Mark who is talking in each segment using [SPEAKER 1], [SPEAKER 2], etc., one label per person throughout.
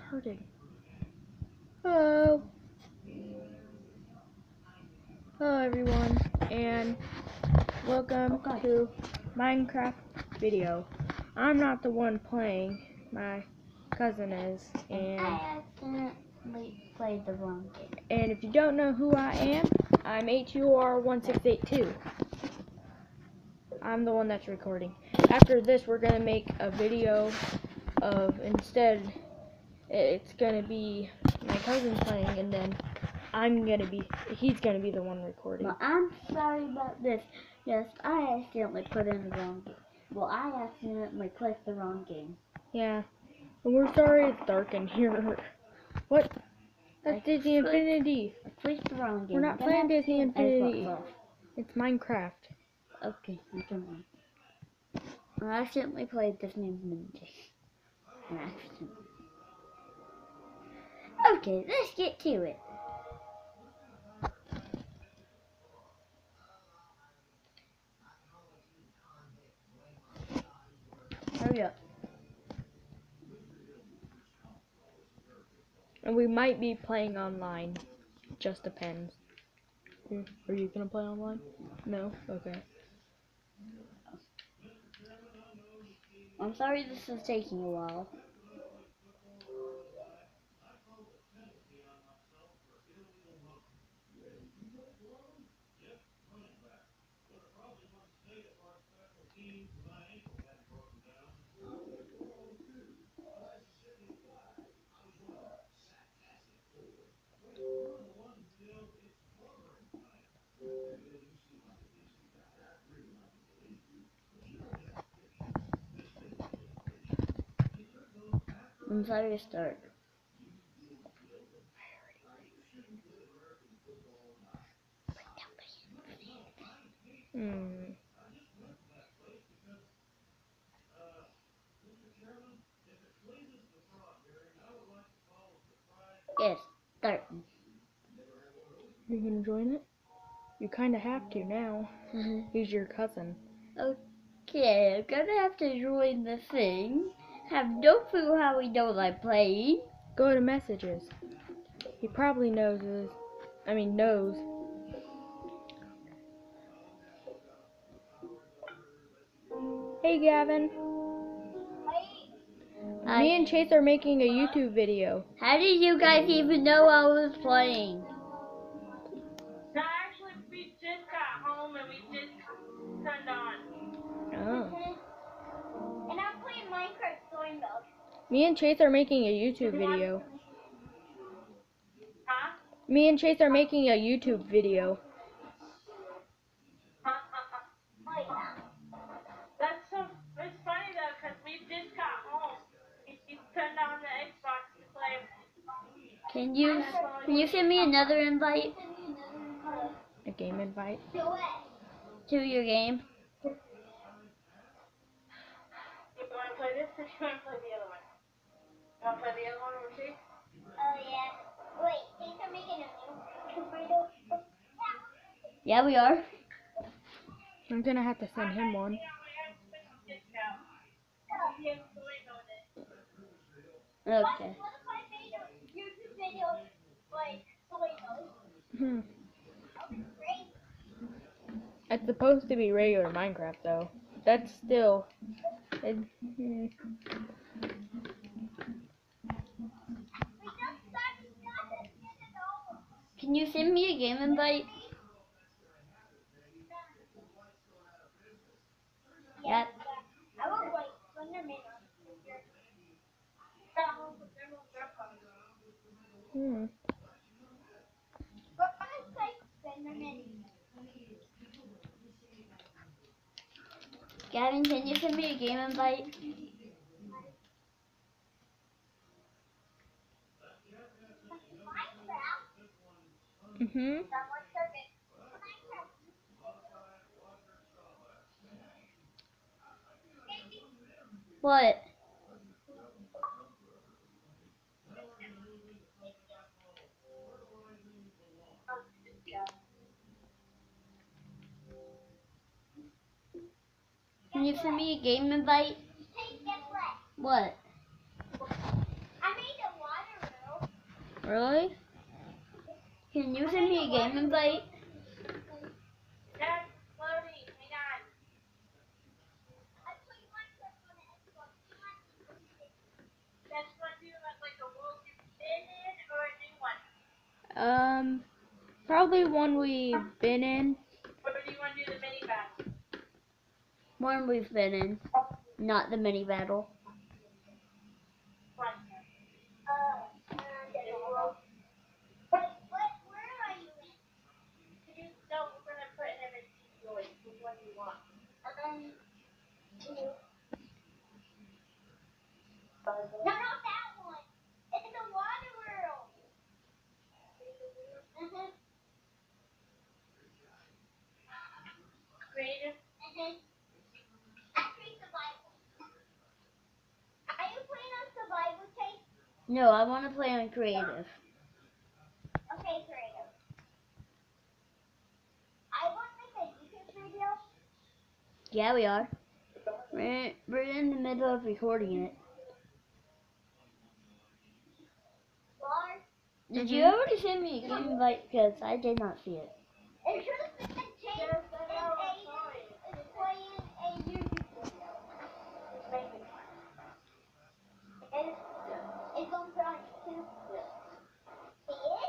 [SPEAKER 1] starting. Hello. Hello everyone, and welcome to Minecraft video. I'm not the one playing, my cousin is, and
[SPEAKER 2] I accidentally played the wrong game.
[SPEAKER 1] And if you don't know who I am, I'm HUR1682. I'm the one that's recording. After this, we're gonna make a video of, instead, it's gonna be my cousin playing, and then he's gonna be the one recording.
[SPEAKER 2] Well, I'm sorry about this. Yes, I accidentally put in the wrong game. Well, I accidentally clicked the wrong game.
[SPEAKER 1] Yeah, and we're sorry it's dark in here. What? That's Disney Infinity.
[SPEAKER 2] I clicked the wrong game.
[SPEAKER 1] We're not playing Disney Infinity. It's Minecraft.
[SPEAKER 2] Okay, never mind. I accidentally played Disney Infinity. Okay, let's get to it. Hurry up.
[SPEAKER 1] And we might be playing online. Just depends. Are you gonna play online? No? Okay.
[SPEAKER 2] I'm sorry this is taking a while. I'm sorry to start. Yes, start.
[SPEAKER 1] You gonna join it? You kinda have to now. He's your cousin.
[SPEAKER 2] Okay, I'm gonna have to join the thing. Have no clue how we know I'm playing.
[SPEAKER 1] Go to messages. He probably knows. Hey Gavin. Me and Chase are making a YouTube video.
[SPEAKER 2] How did you guys even know I was playing?
[SPEAKER 3] No, actually, we just got home and we just turned on.
[SPEAKER 1] Oh.
[SPEAKER 4] And I'm playing Minecraft Story Mode.
[SPEAKER 1] Me and Chase are making a YouTube video.
[SPEAKER 3] Huh?
[SPEAKER 1] Me and Chase are making a YouTube video.
[SPEAKER 3] It's funny though, because we just got home. We turned on the Xbox to play.
[SPEAKER 2] Can you send me another invite
[SPEAKER 1] A game invite?
[SPEAKER 2] to your game?
[SPEAKER 3] You want to play this or you want to play the other one? You want to play the other one with Chase?
[SPEAKER 4] Oh yeah. Wait, things are making a new video.
[SPEAKER 2] Yeah, we are.
[SPEAKER 1] I'm gonna have to send him one.
[SPEAKER 2] Okay.
[SPEAKER 4] YouTube videos like Story Mode.
[SPEAKER 1] It's supposed to be regular Minecraft though. That's still.
[SPEAKER 2] Can you send me a game invite? Yep.
[SPEAKER 4] I will wait. Slenderman. But I say Slenderman.
[SPEAKER 2] Gavin, can you send me a game invite? What? Can you send me a game invite?
[SPEAKER 4] Hey, guess what?
[SPEAKER 2] What?
[SPEAKER 4] I made a lot
[SPEAKER 1] Really?
[SPEAKER 2] Can you send me a game invite?
[SPEAKER 3] Yes, loading. Hang on. That's what do like a world you've been in or a new one?
[SPEAKER 1] Probably one we've been in.
[SPEAKER 3] Or do you want to do the mini battle?
[SPEAKER 2] One we've been in, not the mini battle.
[SPEAKER 3] Fine.
[SPEAKER 4] Where are you in?
[SPEAKER 3] No, we're gonna put him in choice. Which one do you want?
[SPEAKER 4] No, not that one. It's the water world.
[SPEAKER 3] Creative.
[SPEAKER 4] I read the Bible. Are you playing on survival tape?
[SPEAKER 2] No, I want to play on creative.
[SPEAKER 4] Okay, creative. I want to make a YouTube video.
[SPEAKER 2] Yeah, we are. We're in the middle of recording it.
[SPEAKER 4] Lars,
[SPEAKER 2] Did you already send me a game invite? Because I did not see it.
[SPEAKER 4] it should have been James and Aiden is playing a YouTube video. It's on Friday too. He is?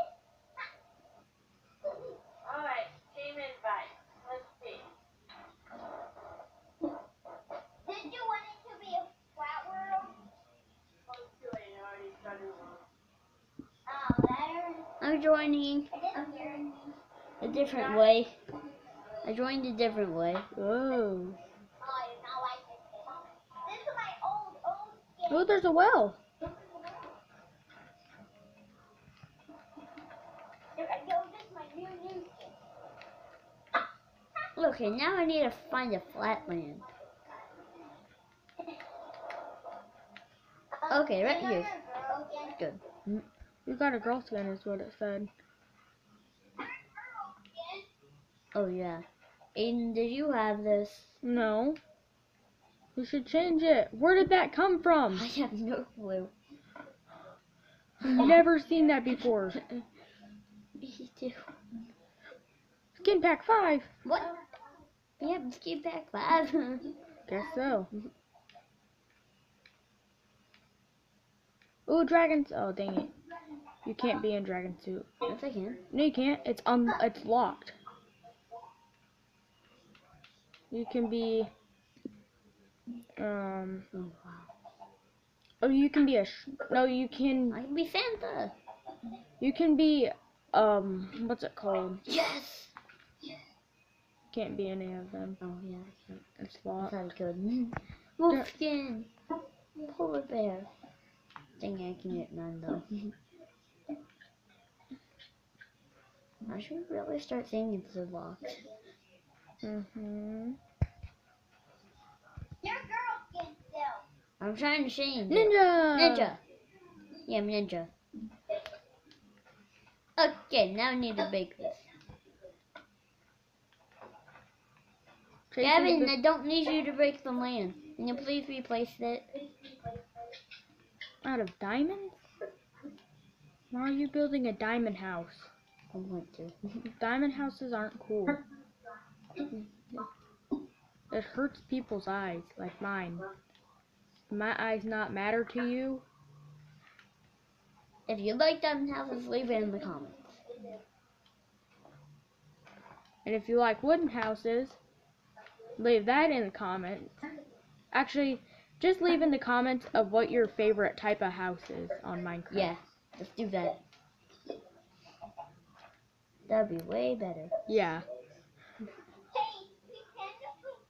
[SPEAKER 3] Alright, team invite. Let's see.
[SPEAKER 4] Did you want it to be a flat world?
[SPEAKER 3] Oh, it's too late. I already started one.
[SPEAKER 2] I'm joining a different way. I joined a different way.
[SPEAKER 1] Whoa.
[SPEAKER 4] This is my old game.
[SPEAKER 1] Oh, there's a well.
[SPEAKER 4] Yo, this is my new skin.
[SPEAKER 2] Okay, now I need to find a flatland. Okay, right here. Good.
[SPEAKER 1] You got a girl skin is what it said.
[SPEAKER 2] Oh yeah. Aiden, did you have this?
[SPEAKER 1] No. You should change it. Where did that come from?
[SPEAKER 2] I have no clue.
[SPEAKER 1] I've never seen that before.
[SPEAKER 2] Me too.
[SPEAKER 1] Skin pack 5.
[SPEAKER 2] What? Yeah, skip back 5.
[SPEAKER 1] Guess so. Ooh, dragons. Oh, dang it. You can't be in dragon suit.
[SPEAKER 2] Yes, I can.
[SPEAKER 1] No, you can't. It's locked. You can be
[SPEAKER 2] Oh wow.
[SPEAKER 1] oh, you can be no, you can
[SPEAKER 2] I can be Santa.
[SPEAKER 1] be what's it called?
[SPEAKER 2] Yes.
[SPEAKER 1] Can't be any of them.
[SPEAKER 2] Oh yeah, I can.
[SPEAKER 1] It's
[SPEAKER 2] I
[SPEAKER 1] locked.
[SPEAKER 2] thought I could. Wolfskin. Polar bear. Dang, I can get none though. I should really start saying it's locked.
[SPEAKER 1] Mhm.
[SPEAKER 4] Your girl skin still.
[SPEAKER 2] I'm trying to change it.
[SPEAKER 1] Ninja.
[SPEAKER 2] Ninja. Yeah, I'm ninja. Okay, now I need to bake this.
[SPEAKER 1] Tracy's
[SPEAKER 2] Gavin,
[SPEAKER 1] the-
[SPEAKER 2] I don't need you to break the land. Can you please replace it?
[SPEAKER 1] out of diamonds? Why are you building a diamond house?
[SPEAKER 2] I want to.
[SPEAKER 1] Diamond houses aren't cool. It hurts people's eyes, like mine. Do my eyes not matter to you?
[SPEAKER 2] If you like diamond houses, leave it in the comments.
[SPEAKER 1] And if you like wooden houses, leave that in the comments. Actually, just leave in the comments of what your favorite type of house is on Minecraft.
[SPEAKER 2] Yeah, let's do that. That'd be way better.
[SPEAKER 1] Yeah.
[SPEAKER 4] Hey, pretend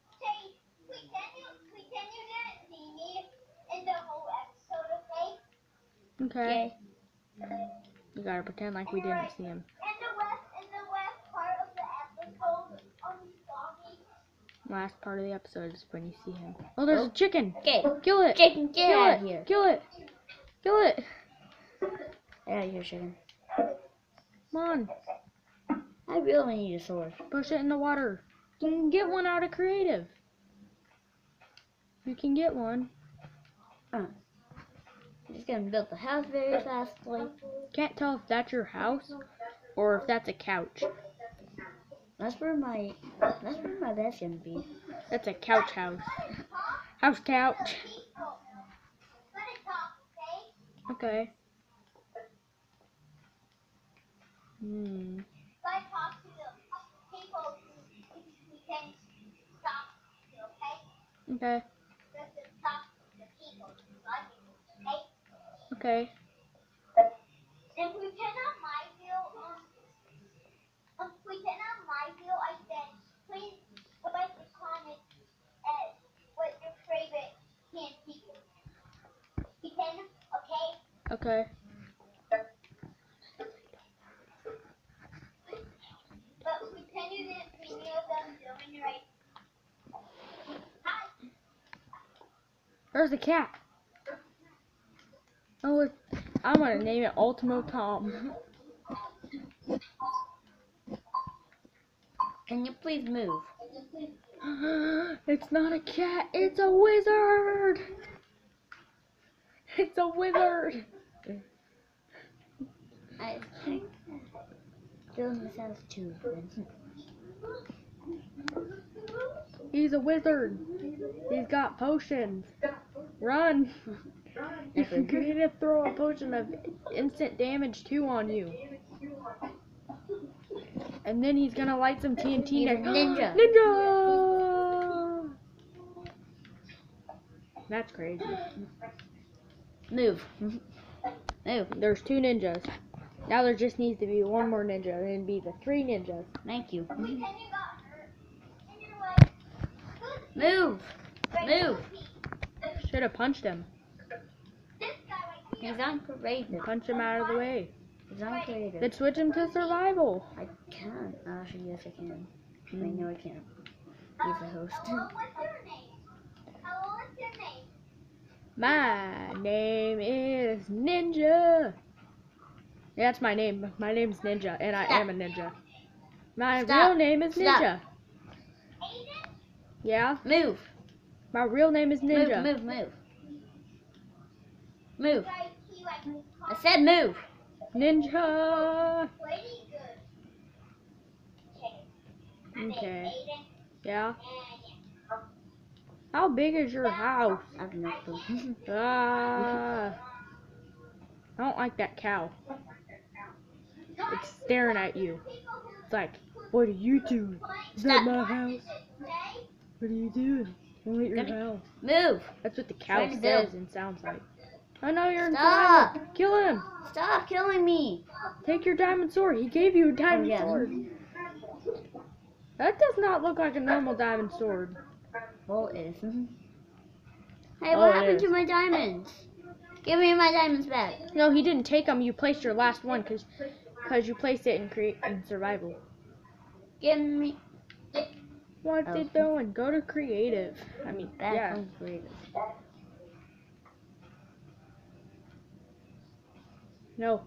[SPEAKER 4] you didn't see me in the whole episode, okay?
[SPEAKER 1] Okay. You gotta pretend like we didn't see him.
[SPEAKER 4] In the west part of the episode, Doggy.
[SPEAKER 1] Last part of the episode is when you see him. Oh, there's a chicken.
[SPEAKER 2] Okay,
[SPEAKER 1] Kill it.
[SPEAKER 2] chicken, get
[SPEAKER 1] Kill
[SPEAKER 2] out
[SPEAKER 1] it.
[SPEAKER 2] of here.
[SPEAKER 1] Kill it. Kill it.
[SPEAKER 2] Get out of here, chicken.
[SPEAKER 1] Come on.
[SPEAKER 2] I really need a sword.
[SPEAKER 1] Push it in the water. You can get one out of creative. You can get one.
[SPEAKER 2] Just gonna build the house very fastly.
[SPEAKER 1] Can't tell if that's your house or if that's a couch.
[SPEAKER 2] That's where my bed's gonna be.
[SPEAKER 1] That's a couch house. House couch.
[SPEAKER 4] Let it talk, okay?
[SPEAKER 1] Okay. Hmm.
[SPEAKER 4] Let it talk to the people we can talk to, okay?
[SPEAKER 1] Okay.
[SPEAKER 4] Let it talk to the people, okay?
[SPEAKER 1] Okay.
[SPEAKER 4] And pretend on my video, I said, please write the comment at what your favorite candy is. Pretend, okay?
[SPEAKER 1] Okay.
[SPEAKER 4] But pretend you didn't video them doing right. Hi.
[SPEAKER 1] There's a cat. Oh, I'm gonna name it Ultimo Tom.
[SPEAKER 2] Can you please move?
[SPEAKER 1] It's not a cat, it's a wizard! It's a wizard!
[SPEAKER 2] I think building this house too.
[SPEAKER 1] He's a wizard. He's got potions. Run! He's gonna throw a potion of instant damage 2 on you. And then he's gonna light some TNT.
[SPEAKER 2] He's a ninja.
[SPEAKER 1] Ninja! That's crazy.
[SPEAKER 2] Move. Move.
[SPEAKER 1] There's 2 ninjas. Now there just needs to be 1 more ninja, and it'd be the 3 ninjas.
[SPEAKER 2] Thank you.
[SPEAKER 4] Pretend you got hurt. And you're like,
[SPEAKER 2] Move. Move.
[SPEAKER 1] Should have punched him.
[SPEAKER 4] this guy right here.
[SPEAKER 2] He's on creative.
[SPEAKER 1] Punch him out of the way.
[SPEAKER 2] He's on creative.
[SPEAKER 1] Then switch him to survival.
[SPEAKER 2] I can't. Actually, yes, I can. I know I can. He's a host.
[SPEAKER 4] Hello, what's your name? Hello, what's your name?
[SPEAKER 1] My name is Ninja. Yeah, that's my name. My name's Ninja, and I am a ninja. My
[SPEAKER 2] Stop.
[SPEAKER 1] real name is
[SPEAKER 2] Stop.
[SPEAKER 1] Ninja.
[SPEAKER 4] Aiden?
[SPEAKER 1] Yeah,
[SPEAKER 2] Move.
[SPEAKER 1] my real name is Ninja.
[SPEAKER 2] Move. Move. Move. Move.
[SPEAKER 4] Guys, he like
[SPEAKER 2] I said move.
[SPEAKER 1] Ninja.
[SPEAKER 4] pretty good. Okay. My name's
[SPEAKER 1] Okay.
[SPEAKER 4] Aiden,
[SPEAKER 1] Yeah.
[SPEAKER 4] and
[SPEAKER 1] How big is your house?
[SPEAKER 2] I have no clue.
[SPEAKER 1] Ah. I don't like that cow. It's staring at you. It's like, what are you doing? Is that my house? What are you doing? I'm at your house.
[SPEAKER 2] Move.
[SPEAKER 1] That's what the cow
[SPEAKER 2] Trying to
[SPEAKER 1] says
[SPEAKER 2] build.
[SPEAKER 1] and sounds like. I know you're in
[SPEAKER 2] Stop.
[SPEAKER 1] survival. Kill him.
[SPEAKER 2] Stop killing me.
[SPEAKER 1] Take your diamond sword. He gave you a diamond
[SPEAKER 2] yeah.
[SPEAKER 1] sword. That does not look like a normal diamond sword.
[SPEAKER 2] Well, it is. Hey,
[SPEAKER 1] Oh,
[SPEAKER 2] what
[SPEAKER 1] it
[SPEAKER 2] happened to
[SPEAKER 1] is.
[SPEAKER 2] my diamonds? Give me my diamonds back.
[SPEAKER 1] No, he didn't take them. You placed your last one because you placed it in survival.
[SPEAKER 2] Give me
[SPEAKER 1] What's it doing? Go to creative. I mean,
[SPEAKER 2] back
[SPEAKER 1] yeah.
[SPEAKER 2] on creative.
[SPEAKER 1] No.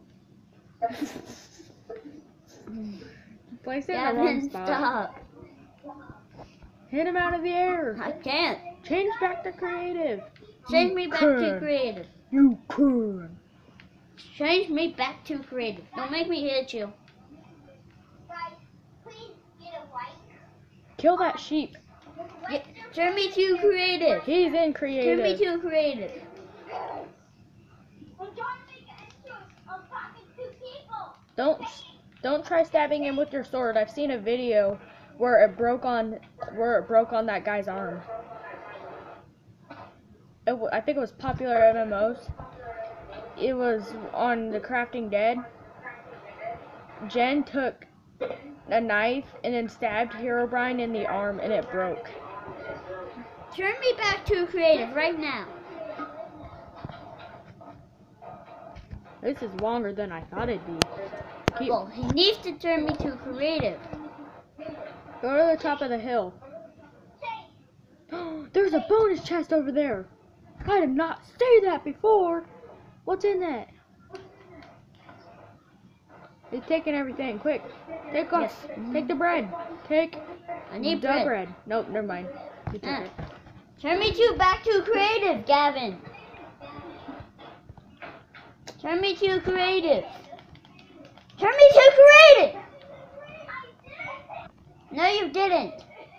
[SPEAKER 1] Place it in the wrong
[SPEAKER 2] Gavin,
[SPEAKER 1] spot.
[SPEAKER 2] stop.
[SPEAKER 1] Hit him out of the air.
[SPEAKER 2] I can't.
[SPEAKER 1] Change back to creative.
[SPEAKER 2] Change me back to
[SPEAKER 1] can.
[SPEAKER 2] creative.
[SPEAKER 1] You can.
[SPEAKER 2] Change me back to creative. Don't make me hit you.
[SPEAKER 4] guys, please get a like.
[SPEAKER 1] Kill that sheep.
[SPEAKER 2] Turn me to creative.
[SPEAKER 1] He's in
[SPEAKER 2] Turn me
[SPEAKER 1] creative.
[SPEAKER 2] to creative.
[SPEAKER 4] I'm trying to make an intro of talking to people.
[SPEAKER 1] Don't try stabbing him with your sword. I've seen a video where it broke on that guy's arm. I think it was Popular MMOs. It was on the Crafting Dead. Jen took a knife and then stabbed Herobrine in the arm and it broke.
[SPEAKER 2] Turn me back to creative right now.
[SPEAKER 1] This is longer than I thought it'd be.
[SPEAKER 2] Well, he needs to turn me to creative.
[SPEAKER 1] Go to the top of the hill. There's a bonus chest over there. I did not say that before. What's in that? He's taking everything. Quick. Take off.
[SPEAKER 2] Yes.
[SPEAKER 1] Take the bread. Take
[SPEAKER 2] I need
[SPEAKER 1] the
[SPEAKER 2] bread.
[SPEAKER 1] Nope, never mind. You took
[SPEAKER 2] Ah.
[SPEAKER 1] it.
[SPEAKER 2] Turn me back to creative, Gavin. Turn me to creative. Turn me to creative. No, you didn't.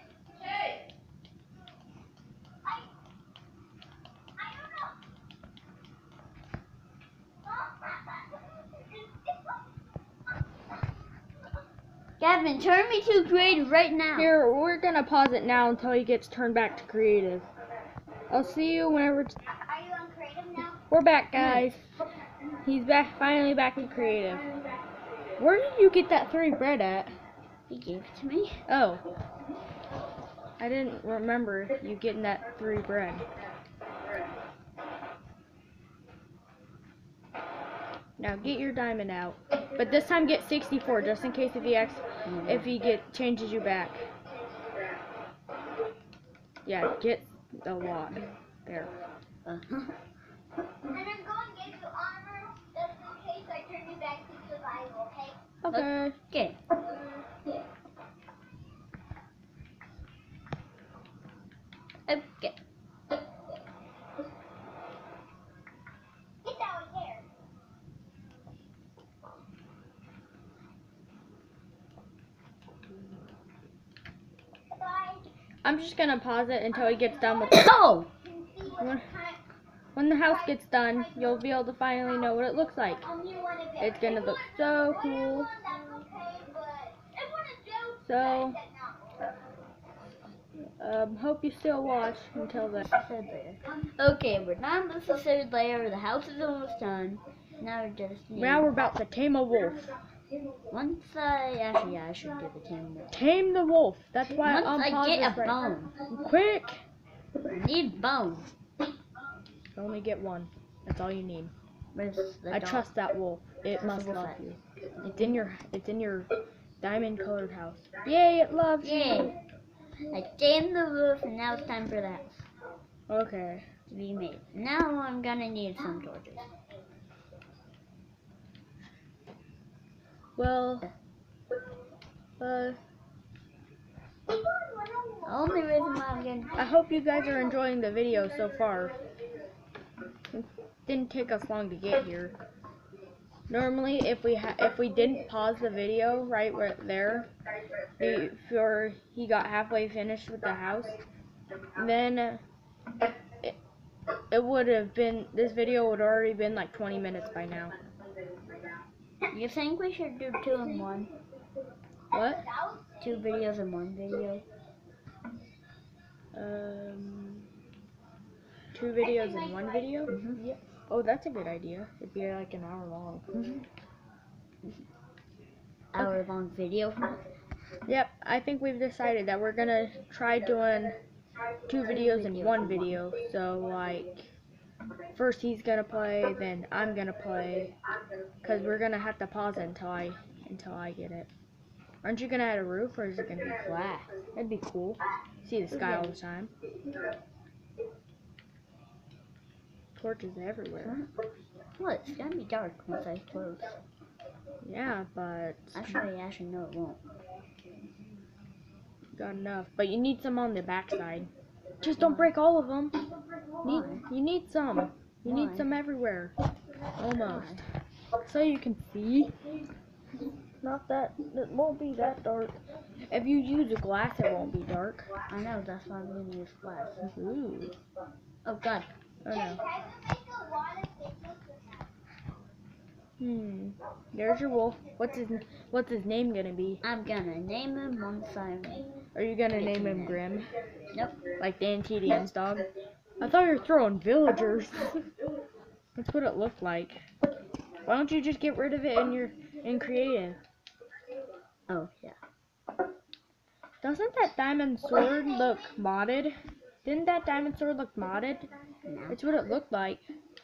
[SPEAKER 2] Gavin, turn me to creative right now.
[SPEAKER 1] Here, we're gonna pause it now until he gets turned back to creative. I'll see you whenever
[SPEAKER 4] Are you on creative now?
[SPEAKER 1] we're back, guys. He's back, finally back in creative. Where did you get that 3 bread at?
[SPEAKER 2] He gave it to me.
[SPEAKER 1] Oh. I didn't remember you getting that 3 bread. Now get your diamond out. But this time get 64 just in case if he changes you back. Yeah, get a lot. There.
[SPEAKER 4] And I'm going to give you armor just in case I turn you back to survival, okay?
[SPEAKER 1] Okay.
[SPEAKER 2] Okay. Okay.
[SPEAKER 4] Get down here. Bye.
[SPEAKER 1] I'm just gonna pause it until he gets done with
[SPEAKER 2] Oh!
[SPEAKER 4] See what time.
[SPEAKER 1] When the house gets done, you'll be able to finally know what it looks like. It's gonna look so cool. So, hope you still watch until then.
[SPEAKER 2] Okay, we're 9 episodes later. The house is almost done. Now we're just
[SPEAKER 1] Now we're about to tame a wolf.
[SPEAKER 2] once actually, yeah, I should do the tame wolf.
[SPEAKER 1] Tame the wolf. That's why
[SPEAKER 2] Once
[SPEAKER 1] I'm
[SPEAKER 2] I
[SPEAKER 1] pausing
[SPEAKER 2] get a
[SPEAKER 1] right now.
[SPEAKER 2] bone,
[SPEAKER 1] Quick!
[SPEAKER 2] I need bone.
[SPEAKER 1] Only get one. That's all you need.
[SPEAKER 2] Where's the
[SPEAKER 1] I
[SPEAKER 2] dog?
[SPEAKER 1] trust that wolf. It must
[SPEAKER 2] wolf
[SPEAKER 1] love
[SPEAKER 2] at?
[SPEAKER 1] you. It's in your diamond colored house. Yay, it loves you.
[SPEAKER 2] Yay! I tamed the wolf, and now it's time for the house
[SPEAKER 1] Okay.
[SPEAKER 2] to be made. Now I'm gonna need some torches.
[SPEAKER 1] Well,
[SPEAKER 2] The only reason why I'm gonna
[SPEAKER 1] I hope you guys are enjoying the video so far. It didn't take us long to get here. Normally, if we didn't pause the video right there before he got halfway finished with the house, then it would have been, this video would already been like 20 minutes by now.
[SPEAKER 2] You think we should do 2 in 1?
[SPEAKER 1] What?
[SPEAKER 2] 2 videos in 1 video?
[SPEAKER 1] 2 videos in 1 video?
[SPEAKER 2] Mm-hmm.
[SPEAKER 1] Yeah. Oh, that's a good idea. It'd be like an hour long.
[SPEAKER 2] Hour-long video.
[SPEAKER 1] Yep, I think we've decided that we're gonna try doing 2 videos in 1 video. So like, first he's gonna play, then I'm gonna play, cause we're gonna have to pause it until I get it. Aren't you gonna add a roof, or is it gonna be flat? That'd be cool. See the sky all the time. Torches everywhere.
[SPEAKER 2] Well, it's gonna be dark once I close.
[SPEAKER 1] Yeah, but
[SPEAKER 2] Actually, no, it won't.
[SPEAKER 1] got enough. But you need some on the backside. Just don't break all of them. You need some. You need
[SPEAKER 2] Why?
[SPEAKER 1] some everywhere. Almost. So you can see. Not that, it won't be that dark. If you use a glass, it won't be dark.
[SPEAKER 2] I know, that's why I'm gonna use glass.
[SPEAKER 1] Ooh.
[SPEAKER 2] Oh god.
[SPEAKER 1] Oh no. There's your wolf. What's his name gonna be?
[SPEAKER 2] I'm gonna name him once I'm...
[SPEAKER 1] Are you gonna name him Grim?
[SPEAKER 2] Nope.
[SPEAKER 1] Like Dan TDM's dog? I thought you were throwing villagers. That's what it looked like. Why don't you just get rid of it in creative?
[SPEAKER 2] Oh, yeah.
[SPEAKER 1] Doesn't that diamond sword look modded? Didn't that diamond sword look modded?
[SPEAKER 2] No.
[SPEAKER 1] It's what it looked like.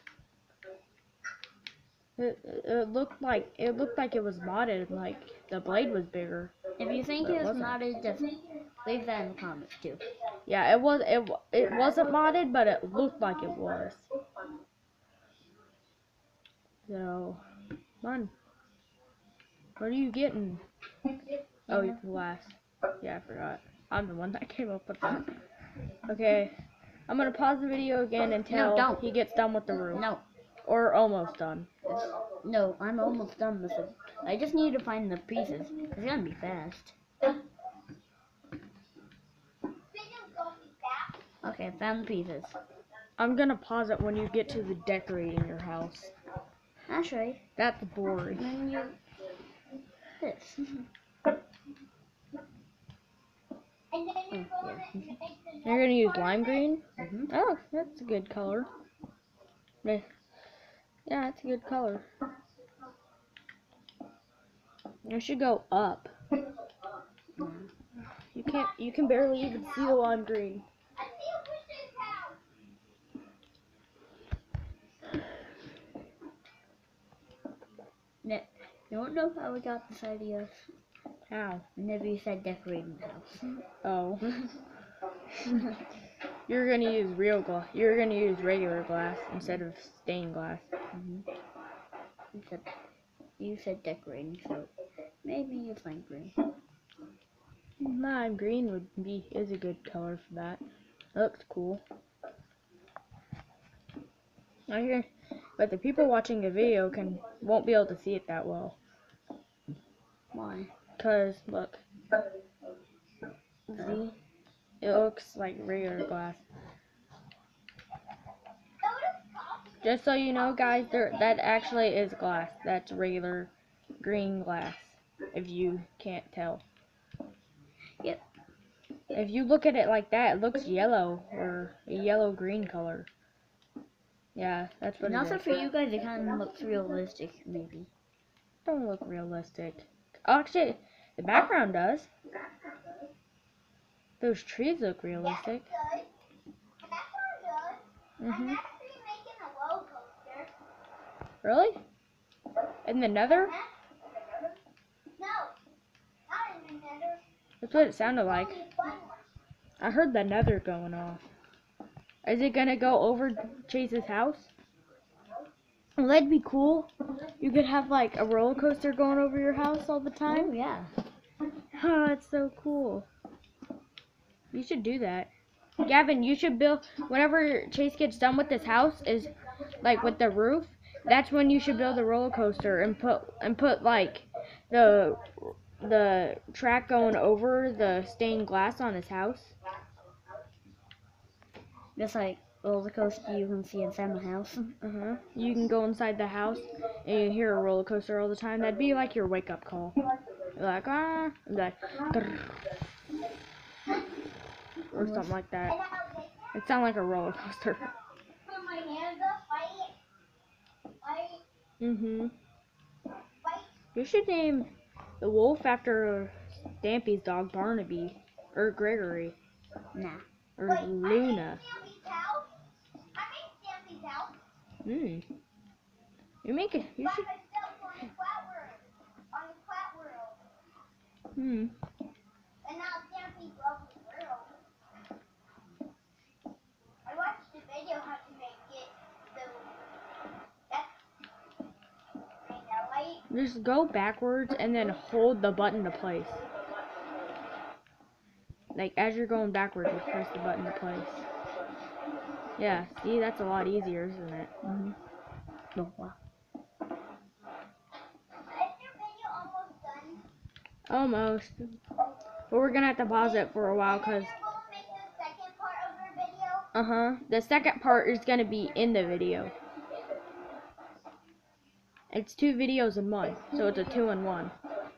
[SPEAKER 1] It looked like it was modded, like the blade was bigger.
[SPEAKER 2] If you think
[SPEAKER 1] But
[SPEAKER 2] it was
[SPEAKER 1] wasn't.
[SPEAKER 2] modded, just leave that in the comments too.
[SPEAKER 1] Yeah, it wasn't modded, but it looked like it was. So, come on. What are you getting? Oh, you can glass. Yeah, I forgot. I'm the one that came up with that. Okay, I'm gonna pause the video again until
[SPEAKER 2] No, don't.
[SPEAKER 1] he gets done with the roof.
[SPEAKER 2] No.
[SPEAKER 1] or almost done.
[SPEAKER 2] No, I'm almost done with it. I just need to find the pieces. It's gonna be fast. Okay, I found the pieces.
[SPEAKER 1] I'm gonna pause it when you get to the decorating your house.
[SPEAKER 2] Actually,
[SPEAKER 1] That's boring.
[SPEAKER 2] then you this.
[SPEAKER 4] And then you're
[SPEAKER 2] Oh,
[SPEAKER 4] going
[SPEAKER 2] yeah.
[SPEAKER 4] to make the
[SPEAKER 1] You're gonna use lime green?
[SPEAKER 2] Mhm.
[SPEAKER 1] Oh, that's a good color. Yeah, that's a good color. You should go up. You can barely even see the lime green.
[SPEAKER 4] I see a witch's house.
[SPEAKER 2] You don't know how we got this idea.
[SPEAKER 1] How?
[SPEAKER 2] Whenever you said decorating the house.
[SPEAKER 1] Oh. You're gonna use real glass. You're gonna use regular glass instead of stained glass.
[SPEAKER 2] You said decorating, so maybe it's lime green.
[SPEAKER 1] Lime green is a good color for that. It looks cool. But the people watching the video won't be able to see it that well.
[SPEAKER 2] Why?
[SPEAKER 1] 'Cause look, see, it looks like regular glass. Just so you know, guys, that actually is glass. That's regular green glass. If you can't tell.
[SPEAKER 2] Yep.
[SPEAKER 1] If you look at it like that, it looks yellow or a yellow-green color. Yeah, that's what
[SPEAKER 2] And
[SPEAKER 1] it
[SPEAKER 2] also
[SPEAKER 1] is.
[SPEAKER 2] for you guys, it kind of looks realistic, maybe.
[SPEAKER 1] Don't look realistic. Actually, the background does. Those trees look realistic.
[SPEAKER 4] Yes, it does. And that's what it does. I'm
[SPEAKER 1] Mhm.
[SPEAKER 4] actually making a roller coaster.
[SPEAKER 1] Really? In the Nether?
[SPEAKER 4] No, not in the Nether.
[SPEAKER 1] That's what it sounded like.
[SPEAKER 4] Only a fun one.
[SPEAKER 1] I heard the Nether going off. Is it gonna go over Chase's house? Well, that'd be cool. You could have like a roller coaster going over your house all the
[SPEAKER 2] Oh,
[SPEAKER 1] time.
[SPEAKER 2] yeah.
[SPEAKER 1] Oh, that's so cool. You should do that. Gavin, you should build, whenever Chase gets done with this house, is like with the roof, that's when you should build a roller coaster and put like the track going over the stained glass on his house.
[SPEAKER 2] Just like roller coaster you can see inside my house.
[SPEAKER 1] You can go inside the house and you hear a roller coaster all the time. That'd be like your wake up call. You're like, ah, like, or something like that.
[SPEAKER 4] And I'll make
[SPEAKER 1] It sounds like a roller coaster.
[SPEAKER 4] put my hands up, fight, fight.
[SPEAKER 1] You should name the wolf after Stampy's dog, Barnaby, or Gregory,
[SPEAKER 2] Nah.
[SPEAKER 1] or
[SPEAKER 4] Wait,
[SPEAKER 1] Luna.
[SPEAKER 4] I made Stampy's house.
[SPEAKER 1] You make it. You
[SPEAKER 4] By
[SPEAKER 1] should.
[SPEAKER 4] myself on the flat world.
[SPEAKER 1] Hmm.
[SPEAKER 4] And now Stampy loves the world. I watched the video how to make it. So that's right now, right?
[SPEAKER 1] Just go backwards and then hold the button to place. Like as you're going backwards, you press the button to place. Yeah. See, that's a lot easier, isn't it?
[SPEAKER 2] Oh, wow.
[SPEAKER 4] Is your video almost done?
[SPEAKER 1] Almost. But we're gonna have to pause it for a while, cause.
[SPEAKER 4] You're going to make the second part of your video?
[SPEAKER 1] The second part is gonna be in the video. It's 2 videos in one, so it's a 2-in-1.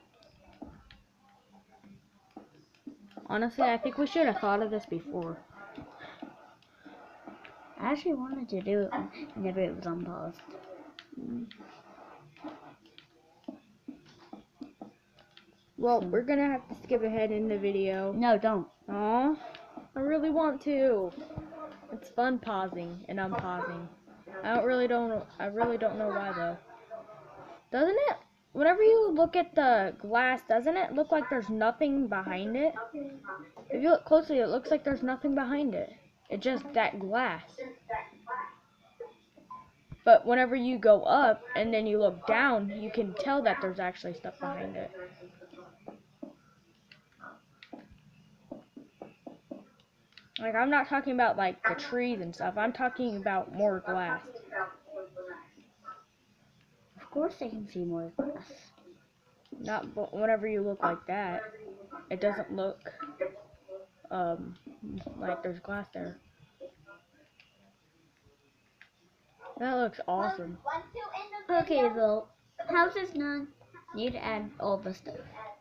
[SPEAKER 1] Honestly, I think we should have thought of this before.
[SPEAKER 2] I actually wanted to do it whenever it was unpaused.
[SPEAKER 1] Well, we're gonna have to skip ahead in the video.
[SPEAKER 2] No, don't.
[SPEAKER 1] Aw, I really want to. It's fun pausing and unpausing. I really don't know why though. Doesn't it? Whenever you look at the glass, doesn't it look like there's nothing behind it? If you look closely, it looks like there's nothing behind it. It's just that glass. But whenever you go up and then you look down, you can tell that there's actually stuff behind it. Like, I'm not talking about like the trees and stuff. I'm talking about more glass.
[SPEAKER 2] Of course they can see more glass.
[SPEAKER 1] Not whenever you look like that. It doesn't look like there's glass there. That looks awesome.
[SPEAKER 4] Want to end the
[SPEAKER 2] Okay,
[SPEAKER 4] video?
[SPEAKER 2] the house is done. Need to add all the stuff.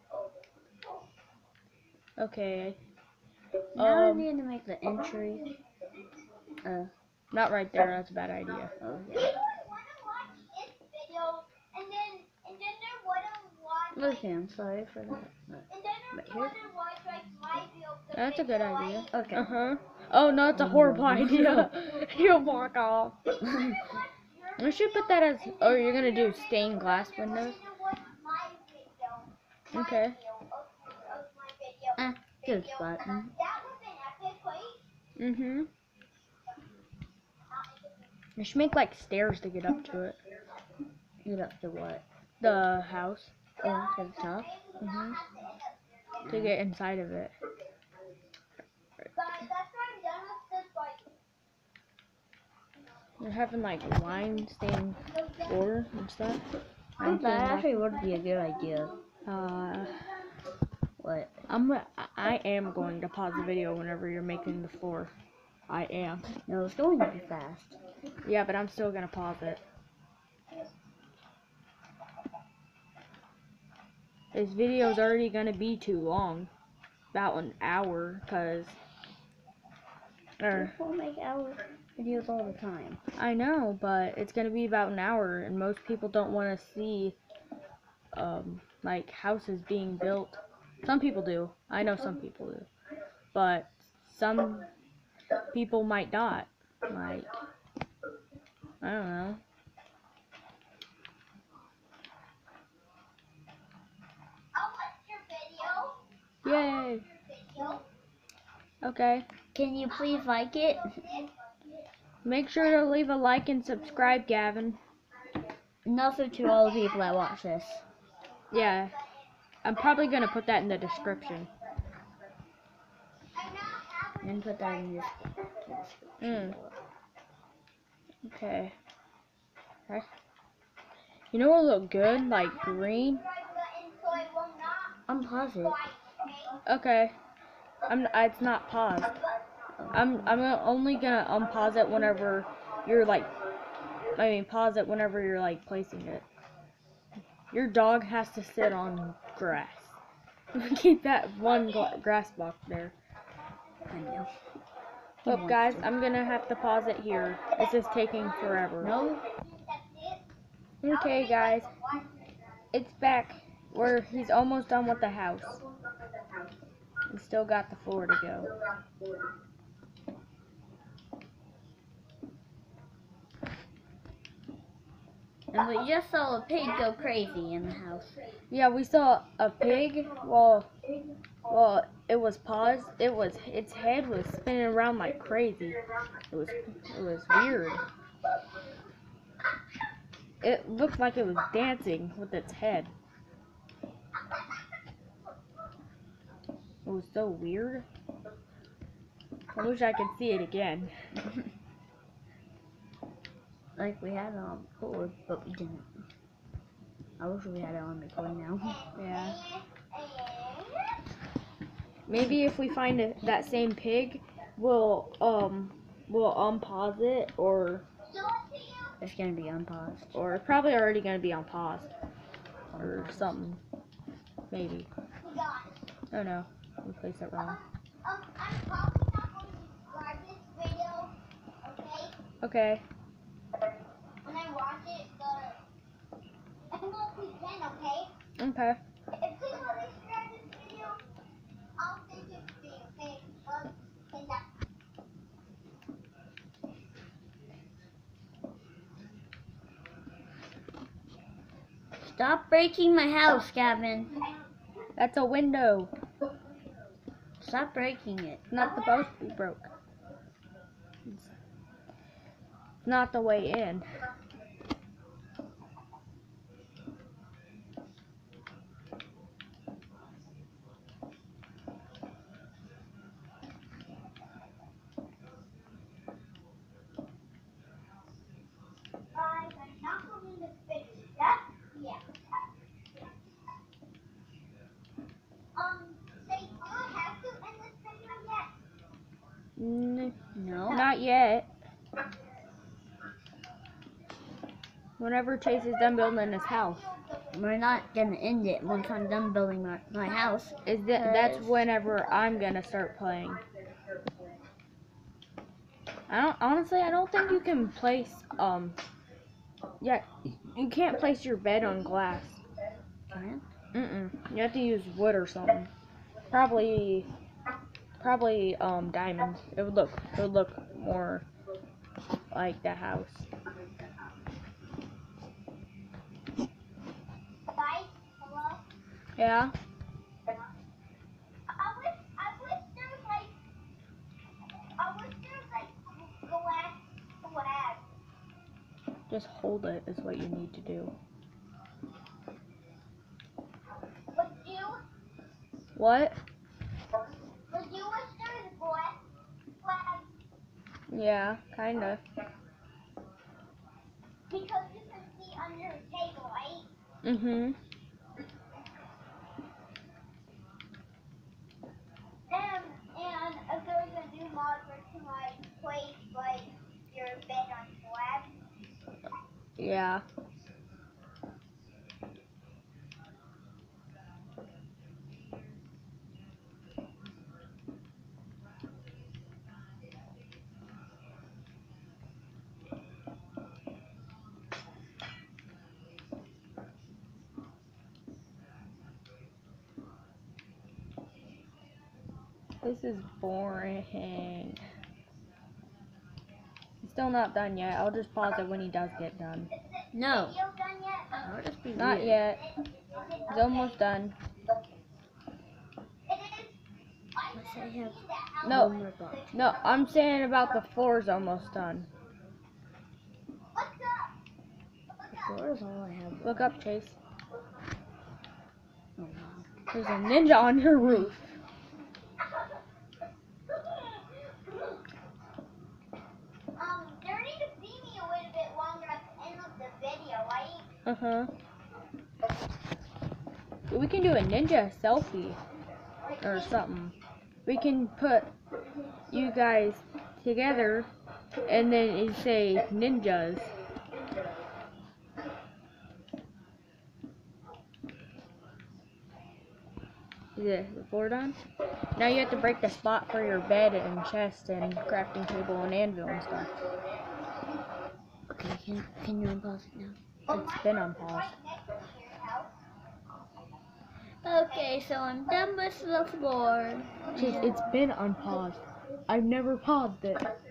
[SPEAKER 1] Okay.
[SPEAKER 2] Now I need to make the entry.
[SPEAKER 1] Not right there. That's a bad idea.
[SPEAKER 2] Oh
[SPEAKER 4] People
[SPEAKER 2] yeah.
[SPEAKER 4] want to watch this video, and then they want to watch,
[SPEAKER 2] Okay, I'm sorry for that.
[SPEAKER 4] and then
[SPEAKER 2] But
[SPEAKER 4] they
[SPEAKER 2] here-
[SPEAKER 4] want to watch like my video.
[SPEAKER 1] That's a good idea.
[SPEAKER 2] Okay.
[SPEAKER 1] Uh huh. Oh no, it's a horrible idea. You'll walk off. We should put that as. Oh, you're gonna do stained glass windows. Okay.
[SPEAKER 2] Good button.
[SPEAKER 4] That was an epic place.
[SPEAKER 1] Mhm. You should make like stairs to get up to it.
[SPEAKER 2] Get up to what?
[SPEAKER 1] The house.
[SPEAKER 2] Oh, to the top.
[SPEAKER 1] Mhm. To get inside of it.
[SPEAKER 4] But that's why I'm done with this like.
[SPEAKER 1] You're having like line stained floor and stuff.
[SPEAKER 2] That actually would be a good idea. What?
[SPEAKER 1] I am going to pause the video whenever you're making the floor. I am.
[SPEAKER 2] No, it's going to be fast.
[SPEAKER 1] Yeah, but I'm still gonna pause it. This video's already gonna be too long. About an hour, cause
[SPEAKER 2] People make our videos all the time.
[SPEAKER 1] I know, but it's gonna be about an hour, and most people don't want to see like houses being built. Some people do. I know some people do, but some people might not. Like, I don't know.
[SPEAKER 4] I'll watch your video.
[SPEAKER 1] Yay.
[SPEAKER 4] Video.
[SPEAKER 1] Okay.
[SPEAKER 2] Can you please like it?
[SPEAKER 1] Make sure to leave a like and subscribe, Gavin.
[SPEAKER 2] And also to all the people that watch this.
[SPEAKER 1] Yeah. I'm probably gonna put that in the description.
[SPEAKER 2] And put that in this.
[SPEAKER 1] Mm. Okay. Okay. You know what would look good? Like green?
[SPEAKER 2] Unpause it.
[SPEAKER 1] Okay. It's not paused. I'm only gonna unpause it whenever you're like, pause it whenever you're like placing it. Your dog has to sit on grass. Keep that one grass block there.
[SPEAKER 2] I know.
[SPEAKER 1] Look, guys, I'm gonna have to pause it here. This is taking forever.
[SPEAKER 2] No?
[SPEAKER 1] Okay, guys, it's back. He's almost done with the house. We still got the floor to go.
[SPEAKER 2] And we just saw a pig go crazy in the house.
[SPEAKER 1] Yeah, we saw a pig. Well, it was paused. Its head was spinning around like crazy. It was weird. It looked like it was dancing with its head. It was so weird. I wish I could see it again.
[SPEAKER 2] Like we had it on record, but we didn't. I wish we had it on record now.
[SPEAKER 1] Yeah. Maybe if we find that same pig, we'll unpause it, or
[SPEAKER 2] It's gonna be unpaused.
[SPEAKER 1] or it's probably already gonna be unpaused or something. Maybe. Oh no, we placed it wrong.
[SPEAKER 4] I'm probably not going to subscribe this video, okay?
[SPEAKER 1] Okay.
[SPEAKER 4] When I watch it, I won't pretend, okay?
[SPEAKER 1] Okay.
[SPEAKER 4] If people subscribe this video, I'll send it to you, okay? And that.
[SPEAKER 2] Stop breaking my house, Gavin.
[SPEAKER 1] That's a window.
[SPEAKER 2] Stop breaking it.
[SPEAKER 1] It's not supposed to be broke. It's not the way in.
[SPEAKER 4] I'm not going to fix that.
[SPEAKER 1] No,
[SPEAKER 2] No.
[SPEAKER 1] yet. Whenever Chase is done building his house.
[SPEAKER 2] We're not gonna end it once I'm done building my house.
[SPEAKER 1] That's
[SPEAKER 2] Cause-
[SPEAKER 1] whenever I'm gonna start playing. I don't think you can place yeah, you can't place your bed on glass.
[SPEAKER 2] Can?
[SPEAKER 1] You have to use wood or something. Probably diamond. It would look more like the house.
[SPEAKER 4] Bye. Hello?
[SPEAKER 1] Yeah.
[SPEAKER 4] I wish there was like glass slabs.
[SPEAKER 1] Just hold it is what you need to do.
[SPEAKER 4] Would you
[SPEAKER 1] What?
[SPEAKER 4] wish there was glass slabs?
[SPEAKER 1] Yeah, kinda.
[SPEAKER 4] Because you can see under the table, right?
[SPEAKER 1] Mhm.
[SPEAKER 4] And if there was a new mod where you can like place like your bed on slabs.
[SPEAKER 1] Yeah. This is boring. It's still not done yet. I'll just pause it when he does get done.
[SPEAKER 2] No.
[SPEAKER 4] Video done yet?
[SPEAKER 2] That would just be
[SPEAKER 1] Not
[SPEAKER 2] weird.
[SPEAKER 1] yet.
[SPEAKER 4] Is it
[SPEAKER 1] It's almost done.
[SPEAKER 4] It is.
[SPEAKER 2] Unless I have
[SPEAKER 1] No.
[SPEAKER 2] one more box.
[SPEAKER 1] No, I'm saying about the floor's almost done.
[SPEAKER 4] What's up?
[SPEAKER 2] The floor is all I have.
[SPEAKER 1] Look up, Chase.
[SPEAKER 2] Oh, wow.
[SPEAKER 1] There's a ninja on your roof.
[SPEAKER 4] There need to see me a little bit longer at the end of the video, right?
[SPEAKER 1] Uh-huh. We can do a ninja selfie or something. We can put you guys together and then you say ninjas. Is the floor done? Now you have to break the spot for your bed and chest and crafting table and anvil and stuff.
[SPEAKER 2] Okay, can you unpause it now?
[SPEAKER 1] It's been on pause.
[SPEAKER 2] Okay, so I'm done with the floor.
[SPEAKER 1] Chase, it's been on pause. I've never paused it.
[SPEAKER 4] I'm not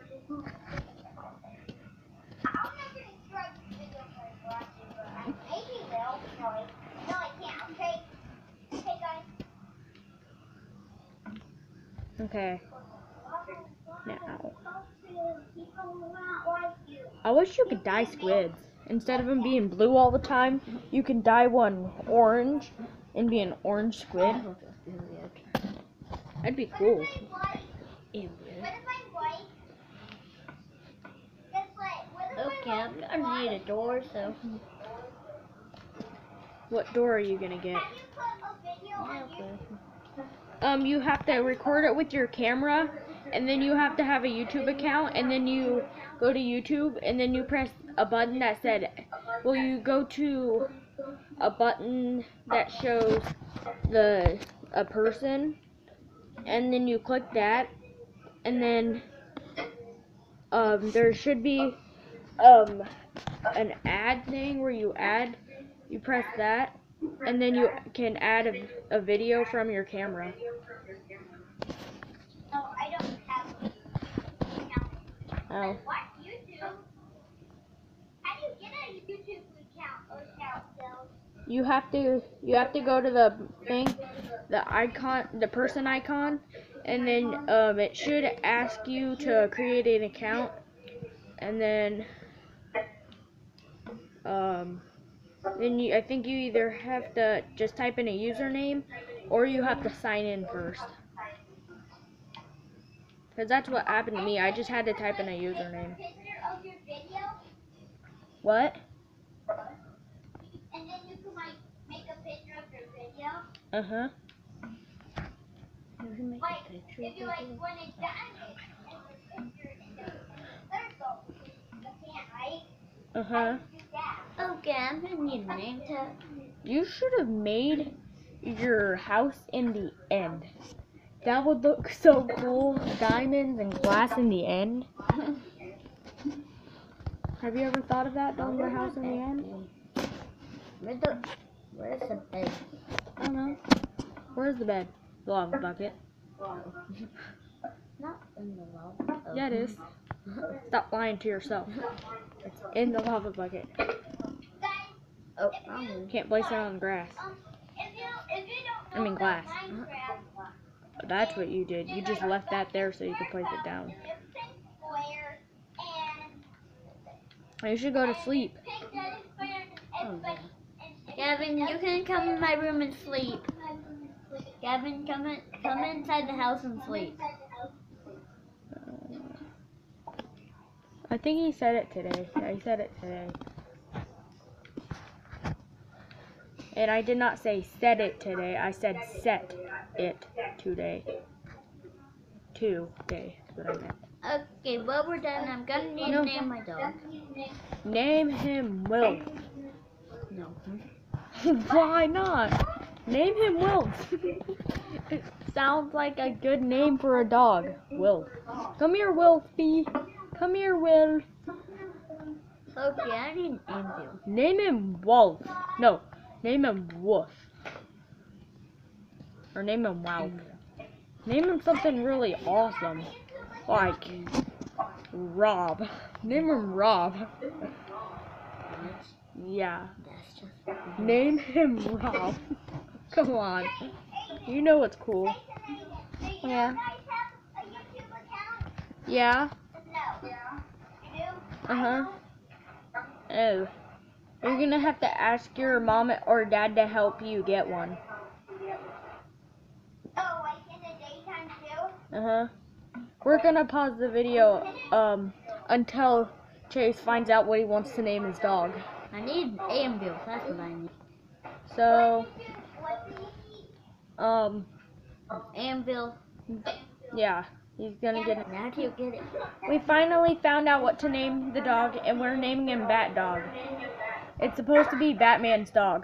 [SPEAKER 4] gonna start this video for watching, but I maybe will. No, I can't. Okay. Okay, guys.
[SPEAKER 1] Okay. Now.
[SPEAKER 4] People will not like you.
[SPEAKER 1] I wish you could dye squids. Instead of them being blue all the time, you can dye one orange and be an orange squid. That'd be cool.
[SPEAKER 4] What if I'm white? Guess what?
[SPEAKER 2] Okay, I'm gonna need a door, so.
[SPEAKER 1] What door are you gonna get?
[SPEAKER 4] Can you put a video on YouTube?
[SPEAKER 1] You have to record it with your camera, and then you have to have a YouTube account, and then you go to YouTube, and then you press a button that said, well, you go to a button that shows a person, and then you click that, and then there should be an ad thing where you press that, and then you can add a video from your camera.
[SPEAKER 4] No, I don't have an account.
[SPEAKER 1] Oh.
[SPEAKER 4] What? YouTube? How do you get a YouTube account, Bill?
[SPEAKER 1] You have to go to the thing, the icon, the person icon, and then it should ask you to create an account, and then I think you either have to just type in a username or you have to sign in first. Because that's what happened to me. I just had to type in a username.
[SPEAKER 4] Picture of your video,
[SPEAKER 1] What?
[SPEAKER 4] and then you can like make a picture of your video.
[SPEAKER 1] Uh-huh.
[SPEAKER 2] You can make
[SPEAKER 4] Like
[SPEAKER 2] a picture
[SPEAKER 4] if you
[SPEAKER 2] of
[SPEAKER 4] like
[SPEAKER 2] it.
[SPEAKER 4] when it's done, and
[SPEAKER 1] Uh-huh.
[SPEAKER 2] Okay, I'm gonna need a name tag.
[SPEAKER 1] You should have made your house in the end. That would look so cool. Diamonds and glass in the end. Have you ever thought of that, building the house in the end?
[SPEAKER 2] Where's the bed?
[SPEAKER 1] I don't know. Where's the bed? The lava bucket.
[SPEAKER 2] Not in the lava. Oh.
[SPEAKER 1] Yeah, it is. Stop lying to yourself. It's in the lava bucket.
[SPEAKER 2] Oh, wrong one.
[SPEAKER 1] Can't place it on the grass.
[SPEAKER 4] If you don't
[SPEAKER 1] I mean
[SPEAKER 4] know
[SPEAKER 1] glass.
[SPEAKER 4] about Minecraft,
[SPEAKER 1] That's what you did. You just left that there so you could place it down.
[SPEAKER 4] you pick square and
[SPEAKER 1] You should go to sleep.
[SPEAKER 4] pick that square and
[SPEAKER 2] Gavin, you can come in my room and sleep. Gavin, come inside the house and sleep.
[SPEAKER 1] I think he said it today. Yeah, he said it today. And I did not say said it today. I said set it today. Today is what I meant.
[SPEAKER 2] Okay, well we're done. I'm gonna need
[SPEAKER 1] No.
[SPEAKER 2] to name my dog.
[SPEAKER 1] Name him Will.
[SPEAKER 2] No.
[SPEAKER 1] Why not? Name him Will. It sounds like a good name for a dog. Will. Come here, Wilfie. Come here, Will.
[SPEAKER 2] Okay, I need to name you.
[SPEAKER 1] Name him Wolf. No, name him Wolf. Or name him Wow. Name him something really awesome. Like Rob. Name him Rob. Yeah.
[SPEAKER 2] That's just.
[SPEAKER 1] Name him Rob. Come on. You know what's cool. Yeah.
[SPEAKER 4] guys have a YouTube account?
[SPEAKER 1] Yeah.
[SPEAKER 4] No. You do?
[SPEAKER 1] Uh-huh. Oh. You're gonna have to ask your mom or dad to help you get one.
[SPEAKER 4] Oh, like in the daytime too?
[SPEAKER 1] Uh-huh. We're gonna pause the video until Chase finds out what he wants to name his dog.
[SPEAKER 2] I need Anvil. That's what I need.
[SPEAKER 1] So,
[SPEAKER 2] Anvil.
[SPEAKER 1] yeah, he's gonna get it.
[SPEAKER 2] Now do you get it?
[SPEAKER 1] We finally found out what to name the dog, and we're naming him Bat Dog. It's supposed to be Batman's dog.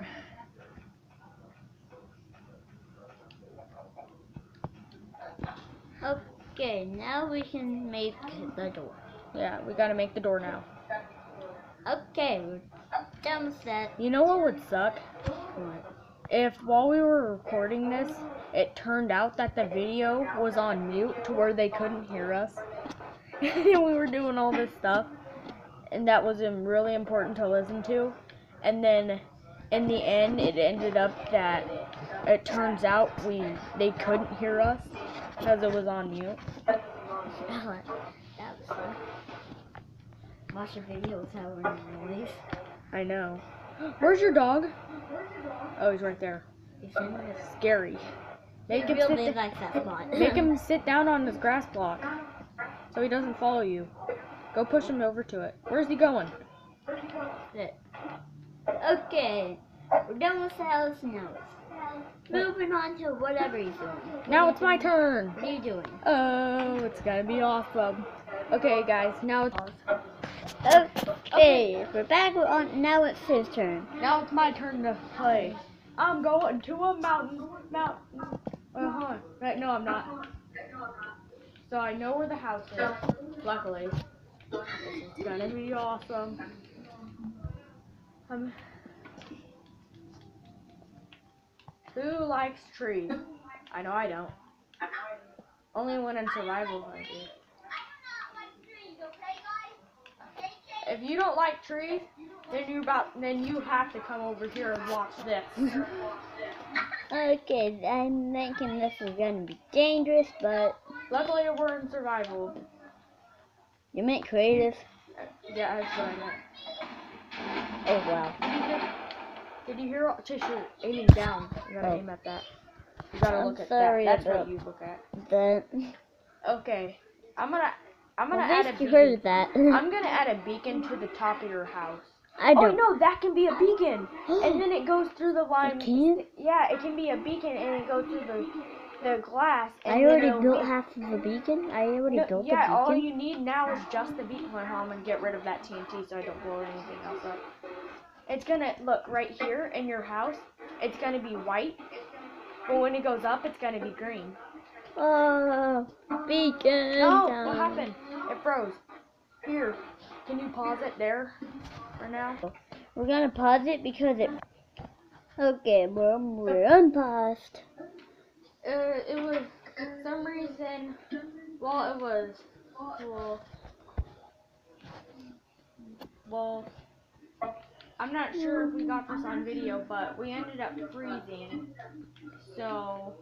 [SPEAKER 2] Okay, now we can make the door.
[SPEAKER 1] Yeah, we gotta make the door now.
[SPEAKER 2] Okay, we're done with that.
[SPEAKER 1] You know what would suck?
[SPEAKER 2] What?
[SPEAKER 1] If while we were recording this, it turned out that the video was on mute to where they couldn't hear us. And we were doing all this stuff, and that was really important to listen to. And then in the end, it ended up that it turns out they couldn't hear us because it was on mute.
[SPEAKER 2] That was fun. Watch the video without any noise.
[SPEAKER 1] I know. Where's your dog? Oh, he's right there.
[SPEAKER 2] He's in this.
[SPEAKER 1] Scary. Make him
[SPEAKER 2] Really
[SPEAKER 1] sit.
[SPEAKER 2] like that spot.
[SPEAKER 1] Make him sit down on his grass block so he doesn't follow you. Go push him over to it. Where's he going?
[SPEAKER 2] Sit. Okay, we're done with the house now. Moving on to whatever he's doing.
[SPEAKER 1] Now it's my turn.
[SPEAKER 2] What are you doing?
[SPEAKER 1] Oh, it's gonna be awesome. Okay, guys, now it's
[SPEAKER 2] Okay, we're back on. Now it's his turn.
[SPEAKER 1] my turn to play. I'm going to a mountain. Right, no, I'm not. So I know where the house is. Luckily, it's gonna be awesome. Who likes trees? I know I don't. Only when in survival I do.
[SPEAKER 4] I do not like trees, okay, guys? Okay, Chase?
[SPEAKER 1] If you don't like trees, then you have to come over here and watch this.
[SPEAKER 2] Okay, I'm thinking this is gonna be dangerous, but
[SPEAKER 1] Luckily, we're in survival.
[SPEAKER 2] you meant creative.
[SPEAKER 1] Yeah, that's what I meant.
[SPEAKER 2] Oh wow.
[SPEAKER 1] Did you hear? Chase, you're aiming down. You gotta
[SPEAKER 2] Oh.
[SPEAKER 1] aim at that. You gotta
[SPEAKER 2] I'm
[SPEAKER 1] look at
[SPEAKER 2] sorry
[SPEAKER 1] that. That's
[SPEAKER 2] about
[SPEAKER 1] what you look at.
[SPEAKER 2] That.
[SPEAKER 1] Okay, I'm gonna
[SPEAKER 2] At
[SPEAKER 1] add a
[SPEAKER 2] least you
[SPEAKER 1] beacon.
[SPEAKER 2] heard that.
[SPEAKER 1] I'm gonna add a beacon to the top of your house.
[SPEAKER 2] I
[SPEAKER 1] Oh
[SPEAKER 2] don't.
[SPEAKER 1] no, that can be a beacon, and then it goes through the line.
[SPEAKER 2] It can?
[SPEAKER 1] Yeah, it can be a beacon, and it goes through the glass. And
[SPEAKER 2] I
[SPEAKER 1] then
[SPEAKER 2] already
[SPEAKER 1] it'll
[SPEAKER 2] built
[SPEAKER 1] be-
[SPEAKER 2] half of the beacon. I already
[SPEAKER 1] No,
[SPEAKER 2] built
[SPEAKER 1] yeah,
[SPEAKER 2] the
[SPEAKER 1] all
[SPEAKER 2] beacon.
[SPEAKER 1] you need now is just the beacon home and get rid of that TNT so I don't blow anything else up. It's gonna look right here in your house. It's gonna be white, but when it goes up, it's gonna be green.
[SPEAKER 2] Oh, beacon.
[SPEAKER 1] No,
[SPEAKER 2] time.
[SPEAKER 1] what happened? It froze. Here, can you pause it there for now?
[SPEAKER 2] We're gonna pause it because it. Okay, we're unpaused.
[SPEAKER 1] It was for some reason. Well, it was. Well, I'm not sure if we got this on video, but we ended up freezing. So,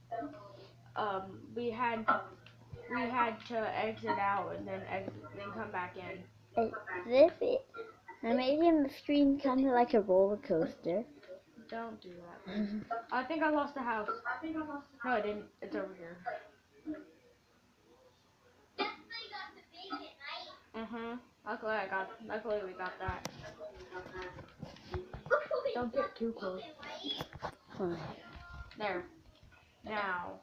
[SPEAKER 1] we had to exit out and then come back in.
[SPEAKER 2] As if it. I'm making the screen kind of like a roller coaster.
[SPEAKER 1] Don't do that. I think I lost the house. No, I didn't. It's over here. Luckily we got that. Don't get too close.
[SPEAKER 2] Fine.
[SPEAKER 1] There. Now.